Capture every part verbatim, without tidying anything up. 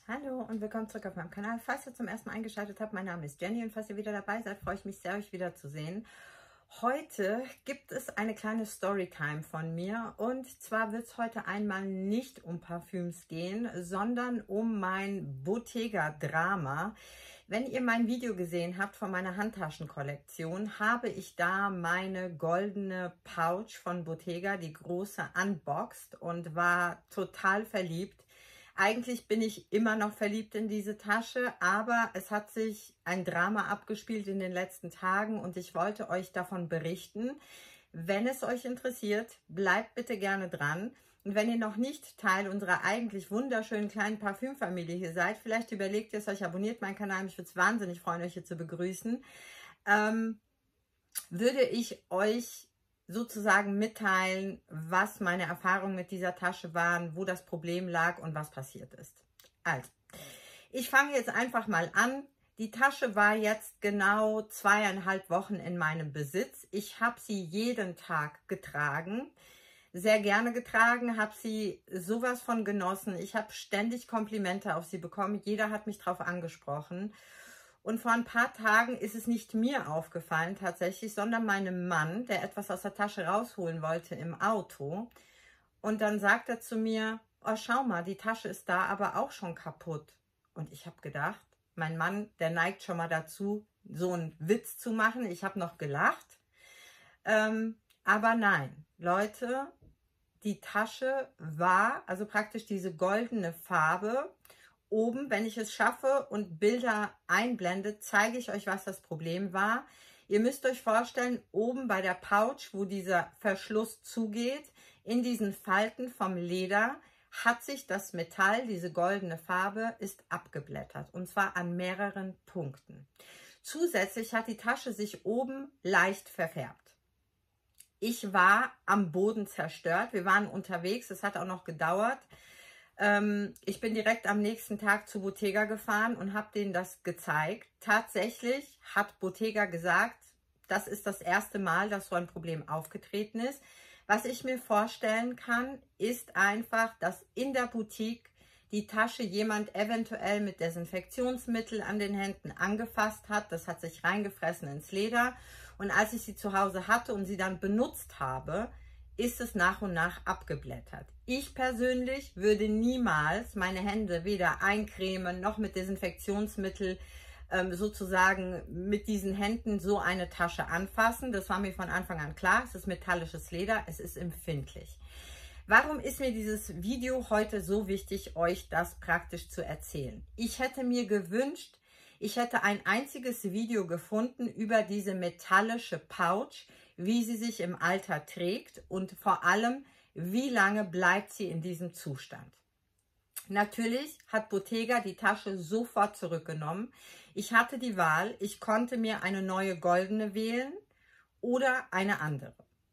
Hallo und willkommen zurück auf meinem Kanal. Falls ihr zum ersten Mal eingeschaltet habt, mein Name ist Jenny und falls ihr wieder dabei seid, freue ich mich sehr, euch wiederzusehen. Heute gibt es eine kleine Storytime von mir und zwar wird es heute einmal nicht um Parfüms gehen, sondern um mein Bottega-Drama. Wenn ihr mein Video gesehen habt von meiner Handtaschenkollektion, habe ich da meine goldene Pouch von Bottega, die große, unboxed und war total verliebt. Eigentlich bin ich immer noch verliebt in diese Tasche, aber es hat sich ein Drama abgespielt in den letzten Tagen und ich wollte euch davon berichten. Wenn es euch interessiert, bleibt bitte gerne dran. Und wenn ihr noch nicht Teil unserer eigentlich wunderschönen kleinen Parfümfamilie hier seid, vielleicht überlegt ihr es euch, abonniert meinen Kanal, mich würde es wahnsinnig freuen, euch hier zu begrüßen, ähm, würde ich euch sozusagen mitteilen, was meine Erfahrungen mit dieser Tasche waren, wo das Problem lag und was passiert ist. Also, ich fange jetzt einfach mal an. Die Tasche war jetzt genau zweieinhalb Wochen in meinem Besitz. Ich habe sie jeden Tag getragen, sehr gerne getragen, habe sie sowas von genossen. Ich habe ständig Komplimente auf sie bekommen. Jeder hat mich drauf angesprochen. Und vor ein paar Tagen ist es nicht mir aufgefallen tatsächlich, sondern meinem Mann, der etwas aus der Tasche rausholen wollte im Auto. Und dann sagt er zu mir, oh, schau mal, die Tasche ist da aber auch schon kaputt. Und ich habe gedacht, mein Mann, der neigt schon mal dazu, so einen Witz zu machen. Ich habe noch gelacht. Ähm, aber nein, Leute, die Tasche war, also praktisch diese goldene Farbe. Oben, wenn ich es schaffe und Bilder einblende, zeige ich euch, was das Problem war. Ihr müsst euch vorstellen, oben bei der Pouch, wo dieser Verschluss zugeht, in diesen Falten vom Leder, hat sich das Metall, diese goldene Farbe, ist abgeblättert. Und zwar an mehreren Punkten. Zusätzlich hat die Tasche sich oben leicht verfärbt. Ich war am Boden zerstört. Wir waren unterwegs, es hat auch noch gedauert. Ich bin direkt am nächsten Tag zu Bottega gefahren und habe denen das gezeigt. Tatsächlich hat Bottega gesagt, das ist das erste Mal, dass so ein Problem aufgetreten ist. Was ich mir vorstellen kann, ist einfach, dass in der Boutique die Tasche jemand eventuell mit Desinfektionsmittel an den Händen angefasst hat. Das hat sich reingefressen ins Leder. Und als ich sie zu Hause hatte und sie dann benutzt habe, ist es nach und nach abgeblättert. Ich persönlich würde niemals meine Hände weder eincremen noch mit Desinfektionsmittel ähm, sozusagen mit diesen Händen so eine Tasche anfassen. Das war mir von Anfang an klar. Es ist metallisches Leder, es ist empfindlich. Warum ist mir dieses Video heute so wichtig, euch das praktisch zu erzählen? Ich hätte mir gewünscht, ich hätte ein einziges Video gefunden über diese metallische Pouch, wie sie sich im Alter trägt und vor allem, wie lange bleibt sie in diesem Zustand. Natürlich hat Bottega die Tasche sofort zurückgenommen. Ich hatte die Wahl, ich konnte mir eine neue goldene wählen oder eine andere.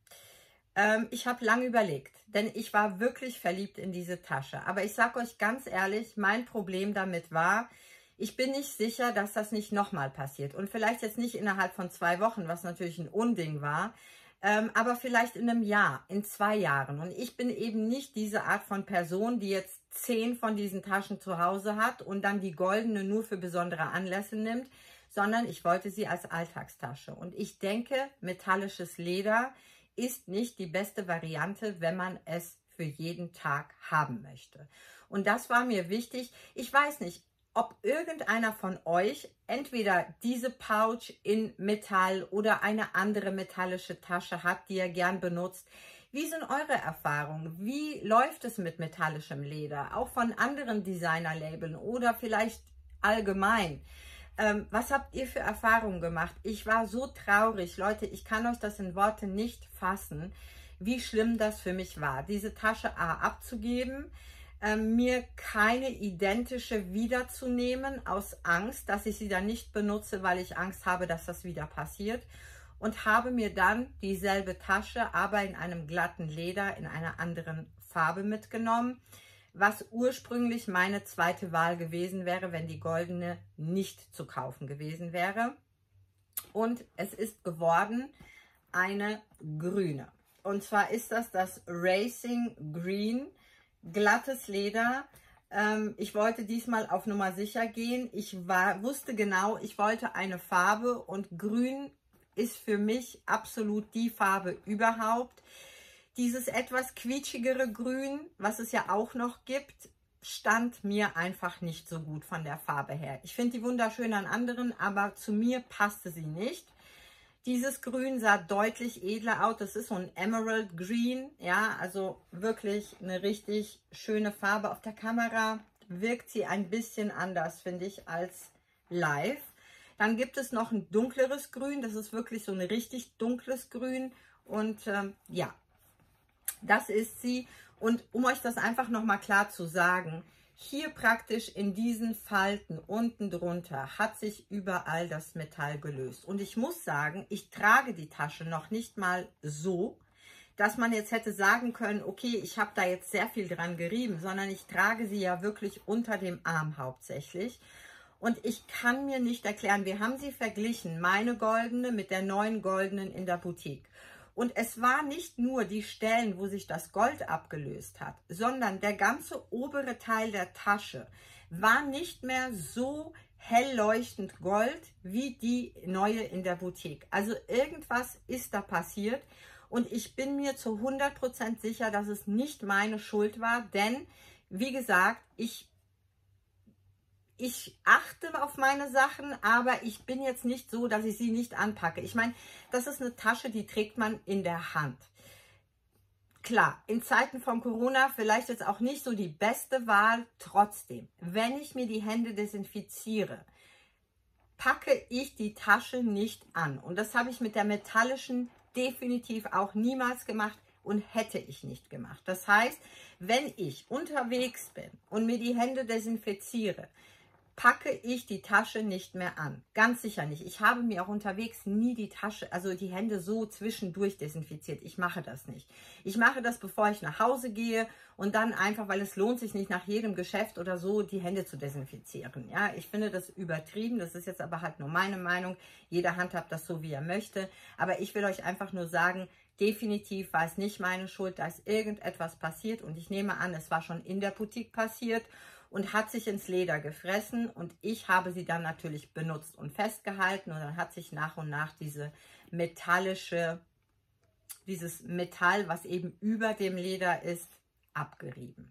Ähm, ich habe lange überlegt, denn ich war wirklich verliebt in diese Tasche. Aber ich sage euch ganz ehrlich, mein Problem damit war, ich bin nicht sicher, dass das nicht nochmal passiert. Und vielleicht jetzt nicht innerhalb von zwei Wochen, was natürlich ein Unding war, ähm, aber vielleicht in einem Jahr, in zwei Jahren. Und ich bin eben nicht diese Art von Person, die jetzt zehn von diesen Taschen zu Hause hat und dann die goldene nur für besondere Anlässe nimmt, sondern ich wollte sie als Alltagstasche. Und ich denke, metallisches Leder ist nicht die beste Variante, wenn man es für jeden Tag haben möchte. Und das war mir wichtig. Ich weiß nicht, ob irgendeiner von euch entweder diese Pouch in Metall oder eine andere metallische Tasche hat, die ihr gern benutzt. Wie sind eure Erfahrungen? Wie läuft es mit metallischem Leder? Auch von anderen Designer-Labeln oder vielleicht allgemein. Ähm, was habt ihr für Erfahrungen gemacht? Ich war so traurig. Leute, ich kann euch das in Worte nicht fassen, wie schlimm das für mich war, diese Tasche A abzugeben, mir keine identische wiederzunehmen aus Angst, dass ich sie dann nicht benutze, weil ich Angst habe, dass das wieder passiert, und habe mir dann dieselbe Tasche, aber in einem glatten Leder, in einer anderen Farbe mitgenommen, was ursprünglich meine zweite Wahl gewesen wäre, wenn die goldene nicht zu kaufen gewesen wäre. Und es ist geworden eine grüne. Und zwar ist das das Racing Green, glattes Leder, Ähm, ich wollte diesmal auf Nummer sicher gehen. Ich war, wusste genau, ich wollte eine Farbe und grün ist für mich absolut die Farbe überhaupt. Dieses etwas quietschigere Grün, was es ja auch noch gibt, stand mir einfach nicht so gut von der Farbe her. Ich finde die wunderschön an anderen, aber zu mir passte sie nicht. Dieses Grün sah deutlich edler aus. Das ist so ein Emerald Green, ja, also wirklich eine richtig schöne Farbe. Auf der Kamera wirkt sie ein bisschen anders, finde ich, als live. Dann gibt es noch ein dunkleres Grün. Das ist wirklich so ein richtig dunkles Grün. Und ähm, ja, das ist sie. Und um euch das einfach nochmal klar zu sagen, hier praktisch in diesen Falten unten drunter hat sich überall das Metall gelöst. Und ich muss sagen, ich trage die Tasche noch nicht mal so, dass man jetzt hätte sagen können, okay, ich habe da jetzt sehr viel dran gerieben, sondern ich trage sie ja wirklich unter dem Arm hauptsächlich. Und ich kann mir nicht erklären, wir haben sie verglichen, meine goldene mit der neuen goldenen in der Boutique. Und es war nicht nur die Stellen, wo sich das Gold abgelöst hat, sondern der ganze obere Teil der Tasche war nicht mehr so hell leuchtend Gold wie die neue in der Boutique. Also irgendwas ist da passiert und ich bin mir zu hundert Prozent sicher, dass es nicht meine Schuld war, denn wie gesagt, ich Ich achte auf meine Sachen, aber ich bin jetzt nicht so, dass ich sie nicht anpacke. Ich meine, das ist eine Tasche, die trägt man in der Hand. Klar, in Zeiten von Corona vielleicht jetzt auch nicht so die beste Wahl. Trotzdem, wenn ich mir die Hände desinfiziere, packe ich die Tasche nicht an. Und das habe ich mit der metallischen definitiv auch niemals gemacht und hätte ich nicht gemacht. Das heißt, wenn ich unterwegs bin und mir die Hände desinfiziere, packe ich die Tasche nicht mehr an. Ganz sicher nicht. Ich habe mir auch unterwegs nie die Tasche, also die Hände so zwischendurch desinfiziert. Ich mache das nicht. Ich mache das, bevor ich nach Hause gehe und dann einfach, weil es lohnt sich nicht nach jedem Geschäft oder so, die Hände zu desinfizieren. Ja, ich finde das übertrieben. Das ist jetzt aber halt nur meine Meinung. Jeder handhabt das so, wie er möchte. Aber ich will euch einfach nur sagen, definitiv war es nicht meine Schuld, da ist irgendetwas passiert und ich nehme an, es war schon in der Boutique passiert und hat sich ins Leder gefressen und ich habe sie dann natürlich benutzt und festgehalten und dann hat sich nach und nach diese metallische, dieses Metall, was eben über dem Leder ist, abgerieben.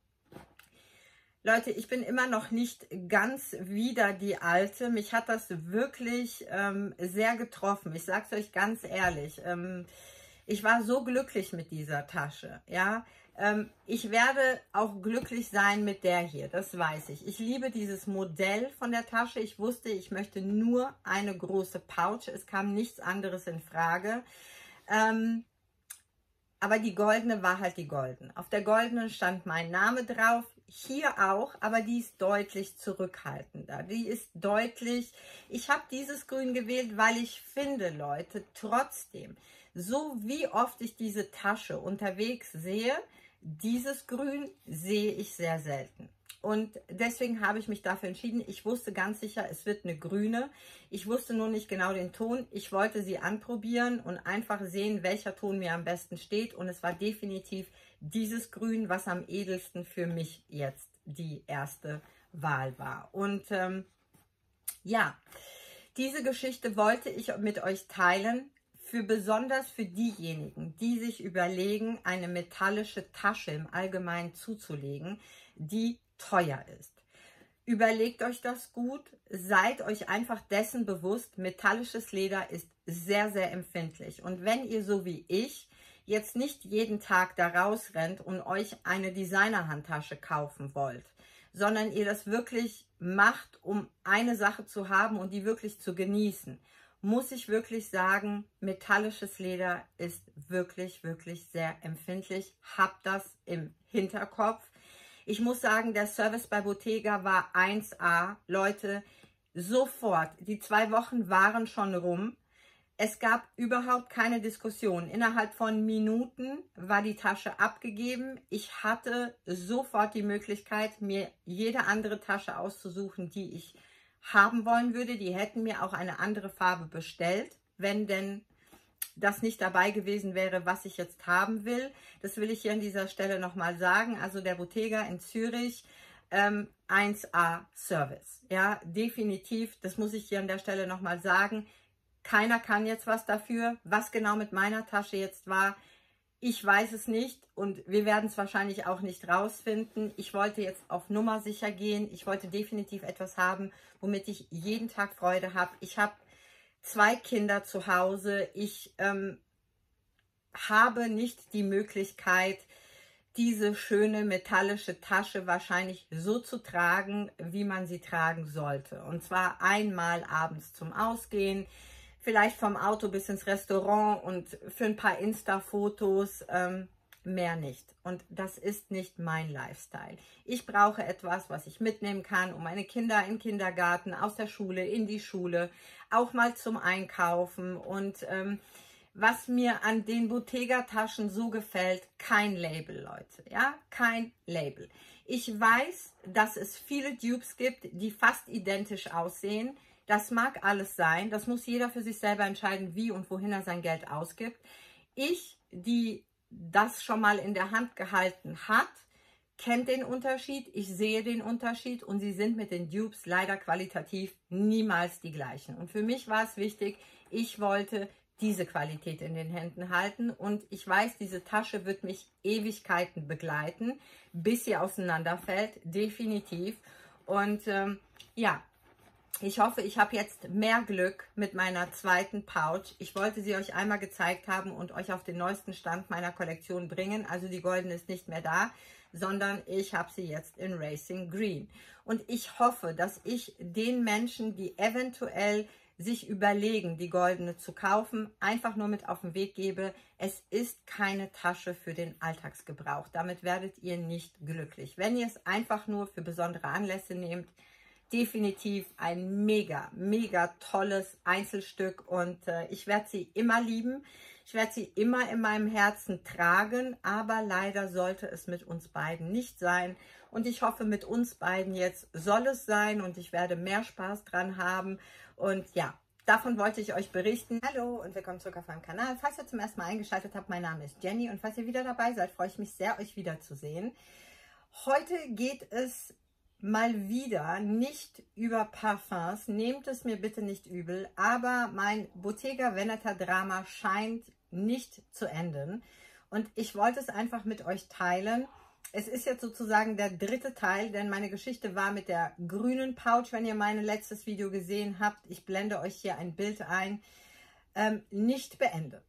Leute, ich bin immer noch nicht ganz wieder die Alte. Mich hat das wirklich ähm, sehr getroffen. Ich sage es euch ganz ehrlich. Ähm, ich war so glücklich mit dieser Tasche, ja. Ich werde auch glücklich sein mit der hier, das weiß ich. Ich liebe dieses Modell von der Tasche. Ich wusste, ich möchte nur eine große Pouch. Es kam nichts anderes in Frage. Ähm, aber die goldene war halt die goldene. Auf der goldenen stand mein Name drauf. Hier auch, aber die ist deutlich zurückhaltender. Die ist deutlich... Ich habe dieses Grün gewählt, weil ich finde, Leute, trotzdem, so wie oft ich diese Tasche unterwegs sehe, dieses Grün sehe ich sehr selten. Und deswegen habe ich mich dafür entschieden. Ich wusste ganz sicher, es wird eine grüne. Ich wusste nur nicht genau den Ton. Ich wollte sie anprobieren und einfach sehen, welcher Ton mir am besten steht. Und es war definitiv dieses Grün, was am edelsten für mich jetzt die erste Wahl war. Und ähm, ja, diese Geschichte wollte ich mit euch teilen. Für besonders für diejenigen, die sich überlegen, eine metallische Tasche im Allgemeinen zuzulegen, die teuer ist. Überlegt euch das gut, seid euch einfach dessen bewusst, metallisches Leder ist sehr, sehr empfindlich. Und wenn ihr so wie ich jetzt nicht jeden Tag da rausrennt und euch eine Designer-Handtasche kaufen wollt, sondern ihr das wirklich macht, um eine Sache zu haben und die wirklich zu genießen, muss ich wirklich sagen, metallisches Leder ist wirklich, wirklich sehr empfindlich. Habt das im Hinterkopf. Ich muss sagen, der Service bei Bottega war eins A. Leute, sofort, die zwei Wochen waren schon rum. Es gab überhaupt keine Diskussion. Innerhalb von Minuten war die Tasche abgegeben. Ich hatte sofort die Möglichkeit, mir jede andere Tasche auszusuchen, die ich haben wollen würde. Die hätten mir auch eine andere Farbe bestellt, wenn denn das nicht dabei gewesen wäre, was ich jetzt haben will. Das will ich hier an dieser Stelle nochmal sagen. Also der Bottega in Zürich ähm, eins A Service. Ja, definitiv, das muss ich hier an der Stelle nochmal sagen. Keiner kann jetzt was dafür. Was genau mit meiner Tasche jetzt war, ich weiß es nicht und wir werden es wahrscheinlich auch nicht rausfinden. Ich wollte jetzt auf Nummer sicher gehen. Ich wollte definitiv etwas haben, womit ich jeden Tag Freude habe. Ich habe zwei Kinder zu Hause. Ich ähm, habe nicht die Möglichkeit, diese schöne metallische Tasche wahrscheinlich so zu tragen, wie man sie tragen sollte. Und zwar einmal abends zum Ausgehen, vielleicht vom Auto bis ins Restaurant und für ein paar Insta-Fotos, ähm, mehr nicht. Und das ist nicht mein Lifestyle. Ich brauche etwas, was ich mitnehmen kann, um meine Kinder im Kindergarten, aus der Schule, in die Schule, auch mal zum Einkaufen. Und ähm, was mir an den Bottega-Taschen so gefällt, kein Label, Leute, ja, kein Label. Ich weiß, dass es viele Dupes gibt, die fast identisch aussehen. Das mag alles sein, das muss jeder für sich selber entscheiden, wie und wohin er sein Geld ausgibt. Ich, die das schon mal in der Hand gehalten hat, kennt den Unterschied, ich sehe den Unterschied und sie sind mit den Dupes leider qualitativ niemals die gleichen. Und für mich war es wichtig, ich wollte diese Qualität in den Händen halten und ich weiß, diese Tasche wird mich Ewigkeiten begleiten, bis sie auseinanderfällt, definitiv. Und ähm, ja, ich hoffe, ich habe jetzt mehr Glück mit meiner zweiten Pouch. Ich wollte sie euch einmal gezeigt haben und euch auf den neuesten Stand meiner Kollektion bringen. Also die goldene ist nicht mehr da, sondern ich habe sie jetzt in Racing Green. Und ich hoffe, dass ich den Menschen, die eventuell sich überlegen, die goldene zu kaufen, einfach nur mit auf den Weg gebe, es ist keine Tasche für den Alltagsgebrauch. Damit werdet ihr nicht glücklich. Wenn ihr es einfach nur für besondere Anlässe nehmt, definitiv ein mega, mega tolles Einzelstück und äh, ich werde sie immer lieben. Ich werde sie immer in meinem Herzen tragen, aber leider sollte es mit uns beiden nicht sein. Und ich hoffe, mit uns beiden jetzt soll es sein und ich werde mehr Spaß dran haben. Und ja, davon wollte ich euch berichten. Hallo und willkommen zurück auf meinem Kanal. Falls ihr zum ersten Mal eingeschaltet habt, mein Name ist Jenny und falls ihr wieder dabei seid, freue ich mich sehr, euch wiederzusehen. Heute geht es mal wieder nicht über Parfums, nehmt es mir bitte nicht übel, aber mein Bottega Veneta Drama scheint nicht zu enden und ich wollte es einfach mit euch teilen. Es ist jetzt sozusagen der dritte Teil, denn meine Geschichte war mit der grünen Pouch, wenn ihr mein letztes Video gesehen habt, ich blende euch hier ein Bild ein, ähm, nicht beendet.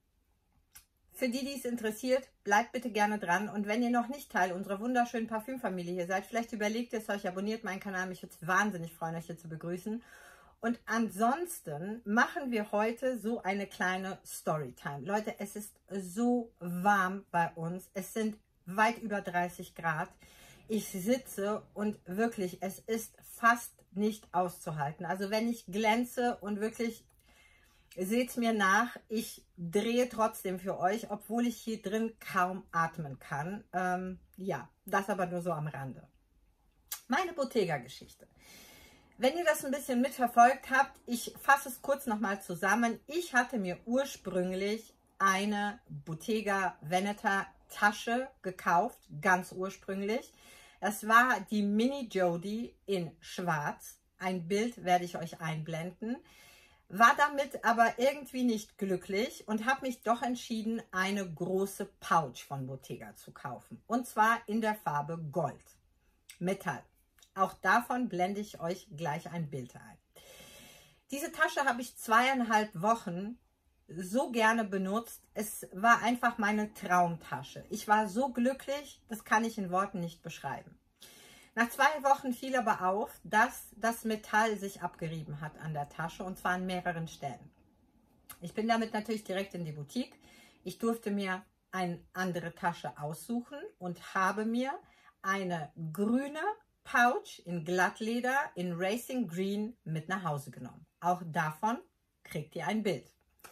Für die, die es interessiert, bleibt bitte gerne dran. Und wenn ihr noch nicht Teil unserer wunderschönen Parfümfamilie hier seid, vielleicht überlegt ihr es euch, abonniert meinen Kanal. Mich würde es wahnsinnig freuen, euch hier zu begrüßen. Und ansonsten machen wir heute so eine kleine Storytime. Leute, es ist so warm bei uns. Es sind weit über dreißig Grad. Ich sitze und wirklich, es ist fast nicht auszuhalten. Also wenn ich glänze und wirklich... Seht mir nach, ich drehe trotzdem für euch, obwohl ich hier drin kaum atmen kann. Ähm, ja, das aber nur so am Rande. Meine Bottega-Geschichte. Wenn ihr das ein bisschen mitverfolgt habt, ich fasse es kurz nochmal zusammen. Ich hatte mir ursprünglich eine Bottega Veneta Tasche gekauft, ganz ursprünglich. Das war die Mini Jodie in schwarz. Ein Bild werde ich euch einblenden. War damit aber irgendwie nicht glücklich und habe mich doch entschieden, eine große Pouch von Bottega zu kaufen. Und zwar in der Farbe Gold. Metall. Auch davon blende ich euch gleich ein Bild ein. Diese Tasche habe ich zweieinhalb Wochen so gerne benutzt. Es war einfach meine Traumtasche. Ich war so glücklich, das kann ich in Worten nicht beschreiben. Nach zwei Wochen fiel aber auf, dass das Metall sich abgerieben hat an der Tasche und zwar an mehreren Stellen. Ich bin damit natürlich direkt in die Boutique. Ich durfte mir eine andere Tasche aussuchen und habe mir eine grüne Pouch in Glattleder in Racing Green mit nach Hause genommen. Auch davon kriegt ihr ein Bild.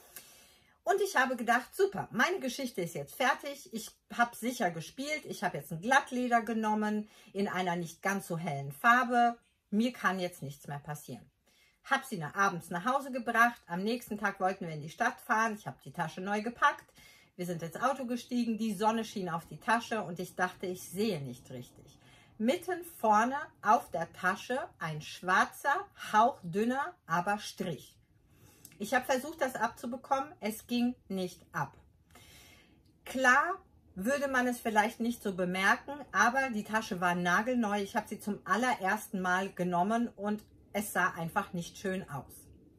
Und ich habe gedacht, super, meine Geschichte ist jetzt fertig. Ich habe sicher gespielt. Ich habe jetzt ein Glattleder genommen in einer nicht ganz so hellen Farbe. Mir kann jetzt nichts mehr passieren. Habe sie nach, abends nach Hause gebracht. Am nächsten Tag wollten wir in die Stadt fahren. Ich habe die Tasche neu gepackt. Wir sind ins Auto gestiegen. Die Sonne schien auf die Tasche und ich dachte, ich sehe nicht richtig. Mitten vorne auf der Tasche ein schwarzer, hauchdünner, aber Strich. Ich habe versucht, das abzubekommen, es ging nicht ab. Klar würde man es vielleicht nicht so bemerken, aber die Tasche war nagelneu. Ich habe sie zum allerersten Mal genommen und es sah einfach nicht schön aus.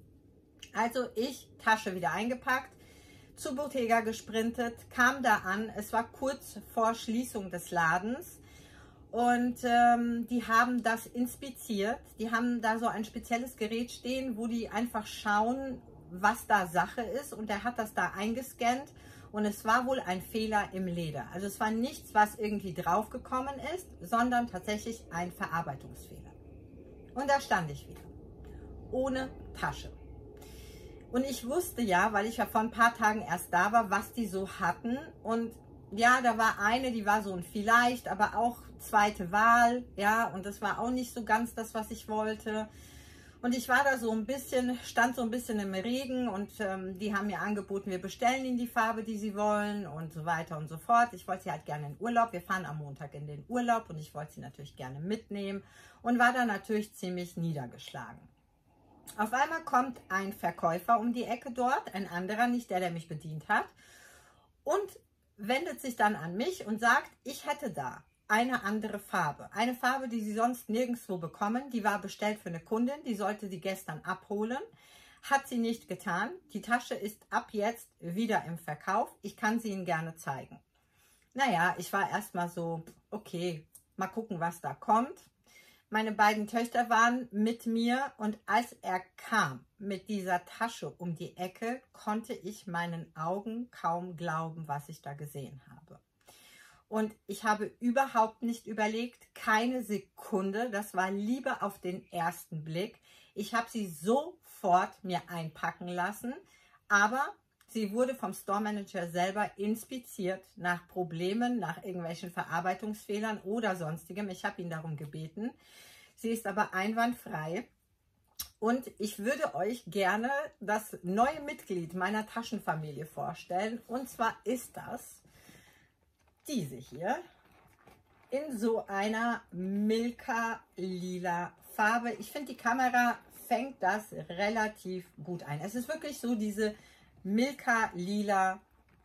Also ich, Tasche wieder eingepackt, zu Bottega gesprintet, kam da an. Es war kurz vor Schließung des Ladens und ähm, die haben das inspiziert. Die haben da so ein spezielles Gerät stehen, wo die einfach schauen, was da Sache ist, und er hat das da eingescannt. Und es war wohl ein Fehler im Leder. Also es war nichts, was irgendwie draufgekommen ist, sondern tatsächlich ein Verarbeitungsfehler. Und da stand ich wieder. Ohne Tasche. Und ich wusste ja, weil ich ja vor ein paar Tagen erst da war, was die so hatten. Und ja, da war eine, die war so ein Vielleicht, aber auch zweite Wahl. Ja, und das war auch nicht so ganz das, was ich wollte. Und ich war da so ein bisschen, stand so ein bisschen im Regen und ähm, die haben mir angeboten, wir bestellen ihnen die Farbe, die sie wollen und so weiter und so fort. Ich wollte sie halt gerne in Urlaub. Wir fahren am Montag in den Urlaub und ich wollte sie natürlich gerne mitnehmen und war da natürlich ziemlich niedergeschlagen. Auf einmal kommt ein Verkäufer um die Ecke dort, ein anderer, nicht der, der mich bedient hat, und wendet sich dann an mich und sagt, ich hätte da eine andere Farbe. Eine Farbe, die sie sonst nirgendwo bekommen. Die war bestellt für eine Kundin, die sollte sie gestern abholen. Hat sie nicht getan. Die Tasche ist ab jetzt wieder im Verkauf. Ich kann sie Ihnen gerne zeigen. Naja, ich war erstmal so, okay, mal gucken, was da kommt. Meine beiden Töchter waren mit mir und als er kam mit dieser Tasche um die Ecke, konnte ich meinen Augen kaum glauben, was ich da gesehen habe. Und ich habe überhaupt nicht überlegt, keine Sekunde, das war Liebe auf den ersten Blick. Ich habe sie sofort mir einpacken lassen, aber sie wurde vom Store Manager selber inspiziert nach Problemen, nach irgendwelchen Verarbeitungsfehlern oder sonstigem. Ich habe ihn darum gebeten. Sie ist aber einwandfrei. Und ich würde euch gerne das neue Mitglied meiner Taschenfamilie vorstellen. Und zwar ist das diese hier in so einer Milka-lila Farbe. Ich finde, die Kamera fängt das relativ gut ein. Es ist wirklich so diese Milka-lila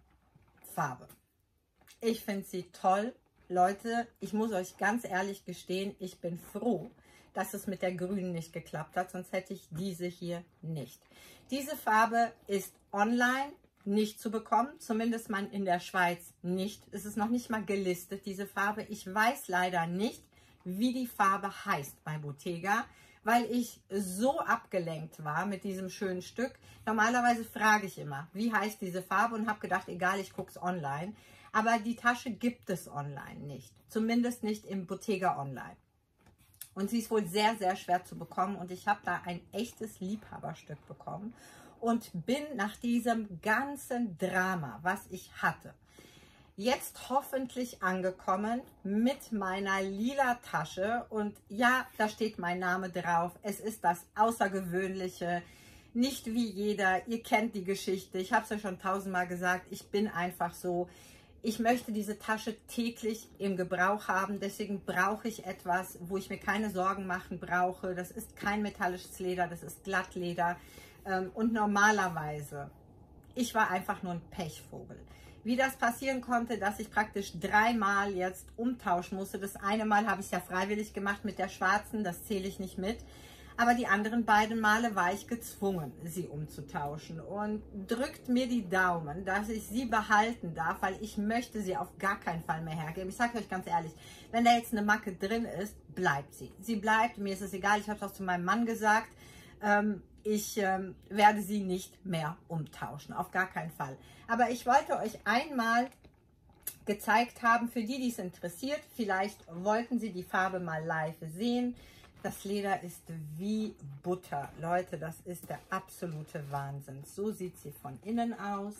Farbe. Ich finde sie toll. Leute, ich muss euch ganz ehrlich gestehen, ich bin froh, dass es mit der grünen nicht geklappt hat, sonst hätte ich diese hier nicht. Diese Farbe ist online nicht zu bekommen, zumindest man in der Schweiz nicht. Es ist noch nicht mal gelistet, diese Farbe. Ich weiß leider nicht, wie die Farbe heißt bei Bottega, weil ich so abgelenkt war mit diesem schönen Stück. Normalerweise frage ich immer, wie heißt diese Farbe, und habe gedacht, egal, ich gucke es online. Aber die Tasche gibt es online nicht, zumindest nicht im Bottega Online. Und sie ist wohl sehr, sehr schwer zu bekommen und ich habe da ein echtes Liebhaberstück bekommen. Und bin nach diesem ganzen Drama, was ich hatte, jetzt hoffentlich angekommen mit meiner lila Tasche. Und ja, da steht mein Name drauf. Es ist das Außergewöhnliche, nicht wie jeder. Ihr kennt die Geschichte. Ich habe es ja schon tausendmal gesagt. Ich bin einfach so. Ich möchte diese Tasche täglich im Gebrauch haben. Deswegen brauche ich etwas, wo ich mir keine Sorgen machen brauche. Das ist kein metallisches Leder, das ist Glattleder. Und normalerweise, ich war einfach nur ein Pechvogel. Wie das passieren konnte, dass ich praktisch dreimal jetzt umtauschen musste. Das eine Mal habe ich es ja freiwillig gemacht mit der schwarzen, das zähle ich nicht mit. Aber die anderen beiden Male war ich gezwungen, sie umzutauschen. Und drückt mir die Daumen, dass ich sie behalten darf, weil ich möchte sie auf gar keinen Fall mehr hergeben. Ich sage euch ganz ehrlich, wenn da jetzt eine Macke drin ist, bleibt sie. Sie bleibt, mir ist es egal, ich habe es auch zu meinem Mann gesagt. Ähm, Ich ähm, werde sie nicht mehr umtauschen, auf gar keinen Fall. Aber ich wollte euch einmal gezeigt haben, für die, die es interessiert, vielleicht wollten sie die Farbe mal live sehen. Das Leder ist wie Butter. Leute, das ist der absolute Wahnsinn. So sieht sie von innen aus.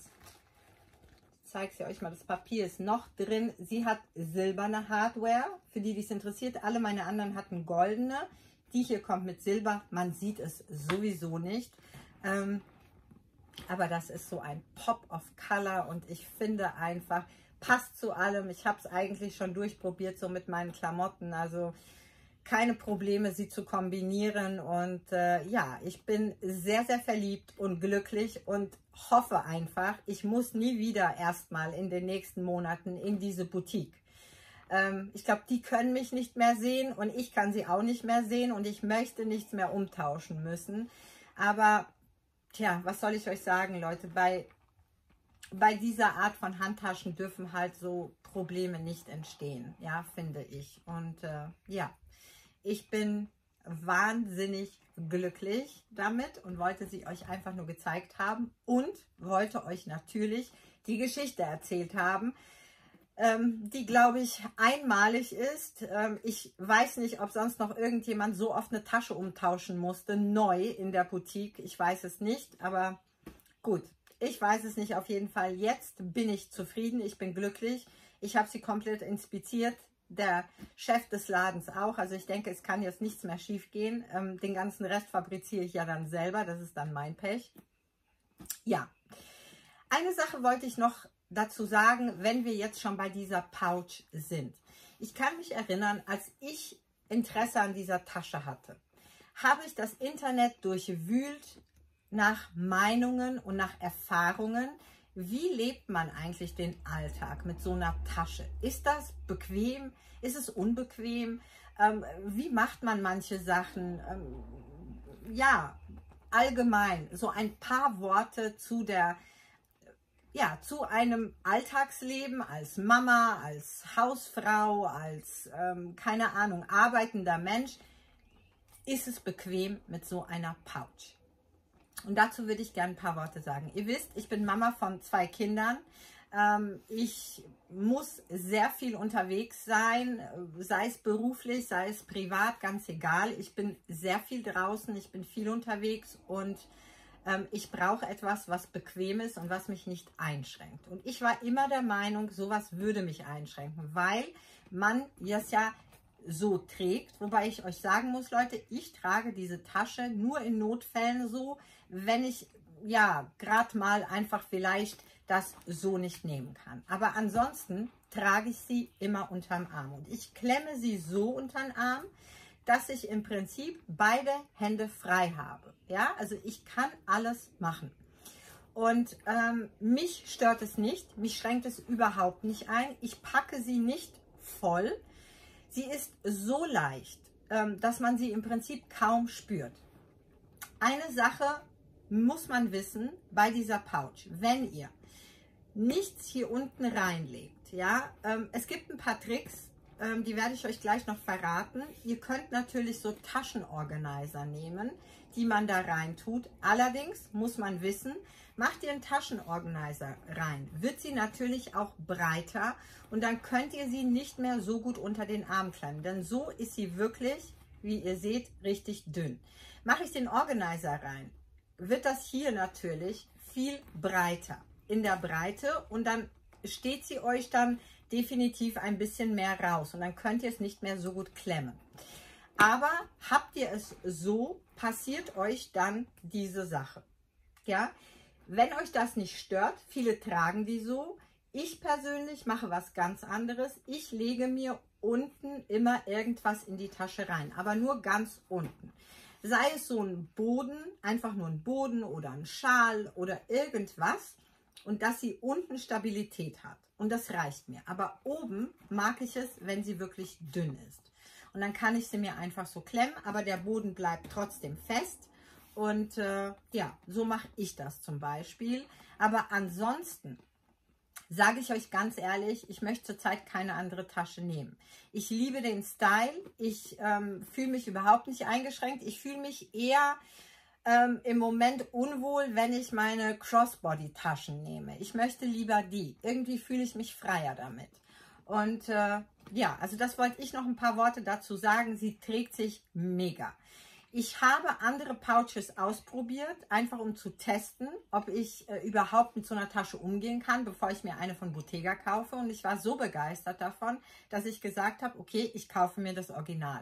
Ich zeige sie euch mal, das Papier ist noch drin. Sie hat silberne Hardware, für die, die es interessiert. Alle meine anderen hatten goldene. Die hier kommt mit Silber, man sieht es sowieso nicht, ähm, aber das ist so ein Pop of Color und ich finde einfach, passt zu allem. Ich habe es eigentlich schon durchprobiert, so mit meinen Klamotten. Also keine Probleme, sie zu kombinieren. Und äh, ja, ich bin sehr, sehr verliebt und glücklich und hoffe einfach, ich muss nie wieder erstmal in den nächsten Monaten in diese Boutique. Ähm, ich glaube, die können mich nicht mehr sehen und ich kann sie auch nicht mehr sehen und ich möchte nichts mehr umtauschen müssen. Aber, tja, was soll ich euch sagen, Leute, bei, bei dieser Art von Handtaschen dürfen halt so Probleme nicht entstehen, ja, finde ich. Und äh, ja, ich bin wahnsinnig glücklich damit und wollte sie euch einfach nur gezeigt haben und wollte euch natürlich die Geschichte erzählt haben, ähm, die, glaube ich, einmalig ist. Ähm, ich weiß nicht, ob sonst noch irgendjemand so oft eine Tasche umtauschen musste, neu in der Boutique. Ich weiß es nicht, aber gut, ich weiß es nicht. Auf jeden Fall, jetzt bin ich zufrieden, ich bin glücklich. Ich habe sie komplett inspiziert. Der Chef des Ladens auch. Also ich denke, es kann jetzt nichts mehr schief gehen. Ähm, den ganzen Rest fabriziere ich ja dann selber. Das ist dann mein Pech. Ja, eine Sache wollte ich noch dazu sagen, wenn wir jetzt schon bei dieser Pouch sind. Ich kann mich erinnern, als ich Interesse an dieser Tasche hatte, habe ich das Internet durchwühlt nach Meinungen und nach Erfahrungen. Wie lebt man eigentlich den Alltag mit so einer Tasche? Ist das bequem? Ist es unbequem? Ähm, wie macht man manche Sachen? Ähm, ja, allgemein so ein paar Worte zu der, ja, zu einem Alltagsleben als Mama, als Hausfrau, als, ähm, keine Ahnung, arbeitender Mensch. Ist es bequem mit so einer Pouch? Und dazu würde ich gerne ein paar Worte sagen. Ihr wisst, ich bin Mama von zwei Kindern. Ähm, ich muss sehr viel unterwegs sein, sei es beruflich, sei es privat, ganz egal. Ich bin sehr viel draußen, ich bin viel unterwegs und ähm, ich brauche etwas, was bequem ist und was mich nicht einschränkt. Und ich war immer der Meinung, sowas würde mich einschränken, weil man es ja so trägt, wobei ich euch sagen muss, Leute, ich trage diese Tasche nur in Notfällen so, wenn ich ja gerade mal einfach vielleicht das so nicht nehmen kann. Aber ansonsten trage ich sie immer unterm Arm und ich klemme sie so unter den Arm, dass ich im Prinzip beide Hände frei habe. Ja, also ich kann alles machen. Und ähm, mich stört es nicht, mich schränkt es überhaupt nicht ein. Ich packe sie nicht voll. Sie ist so leicht, dass man sie im Prinzip kaum spürt. Eine Sache muss man wissen bei dieser Pouch: Wenn ihr nichts hier unten reinlegt, ja, es gibt ein paar Tricks, die werde ich euch gleich noch verraten. Ihr könnt natürlich so Taschenorganizer nehmen, die man da rein tut. Allerdings muss man wissen, macht ihr einen Taschenorganizer rein, wird sie natürlich auch breiter und dann könnt ihr sie nicht mehr so gut unter den Arm klemmen, denn so ist sie wirklich, wie ihr seht, richtig dünn. Mache ich den Organizer rein, wird das hier natürlich viel breiter in der Breite und dann steht sie euch dann definitiv ein bisschen mehr raus und dann könnt ihr es nicht mehr so gut klemmen. Aber habt ihr es so, passiert euch dann diese Sache. Ja, wenn euch das nicht stört, viele tragen die so. Ich persönlich mache was ganz anderes. Ich lege mir unten immer irgendwas in die Tasche rein, aber nur ganz unten. Sei es so ein Boden, einfach nur ein Boden oder ein Schal oder irgendwas und dass sie unten Stabilität hat. Und das reicht mir. Aber oben mag ich es, wenn sie wirklich dünn ist. Und dann kann ich sie mir einfach so klemmen, aber der Boden bleibt trotzdem fest. Und äh, ja, so mache ich das zum Beispiel. Aber ansonsten sage ich euch ganz ehrlich, ich möchte zurzeit keine andere Tasche nehmen. Ich liebe den Style. Ich ähm, fühle mich überhaupt nicht eingeschränkt. Ich fühle mich eher ähm, im Moment unwohl, wenn ich meine Crossbody-Taschen nehme. Ich möchte lieber die. Irgendwie fühle ich mich freier damit. Und äh, ja, also das wollte ich noch ein paar Worte dazu sagen. Sie trägt sich mega. Ich habe andere Pouches ausprobiert, einfach um zu testen, ob ich äh, überhaupt mit so einer Tasche umgehen kann, bevor ich mir eine von Bottega kaufe. Und ich war so begeistert davon, dass ich gesagt habe, okay, ich kaufe mir das Original.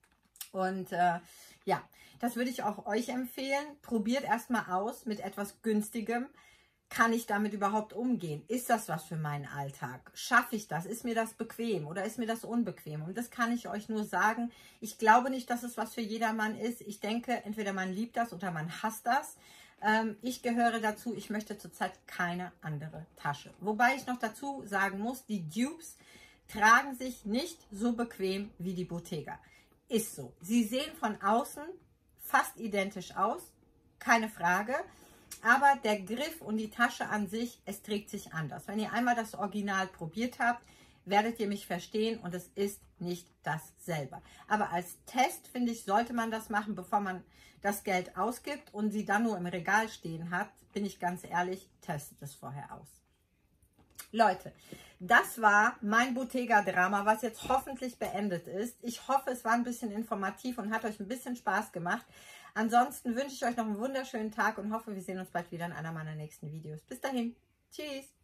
Und äh, ja, das würde ich auch euch empfehlen. Probiert erstmal aus mit etwas günstigem. Kann ich damit überhaupt umgehen? Ist das was für meinen Alltag? Schaffe ich das? Ist mir das bequem oder ist mir das unbequem? Und das kann ich euch nur sagen. Ich glaube nicht, dass es was für jedermann ist. Ich denke, entweder man liebt das oder man hasst das. Ähm, ich gehöre dazu. Ich möchte zurzeit keine andere Tasche. Wobei ich noch dazu sagen muss, die Dupes tragen sich nicht so bequem wie die Bottega. Ist so. Sie sehen von außen fast identisch aus. Keine Frage. Aber der Griff und die Tasche an sich, es trägt sich anders. Wenn ihr einmal das Original probiert habt, werdet ihr mich verstehen und es ist nicht dasselbe. Aber als Test, finde ich, sollte man das machen, bevor man das Geld ausgibt und sie dann nur im Regal stehen hat, bin ich ganz ehrlich, testet es vorher aus. Leute, das war mein Bottega-Drama, was jetzt hoffentlich beendet ist. Ich hoffe, es war ein bisschen informativ und hat euch ein bisschen Spaß gemacht. Ansonsten wünsche ich euch noch einen wunderschönen Tag und hoffe, wir sehen uns bald wieder in einer meiner nächsten Videos. Bis dahin. Tschüss.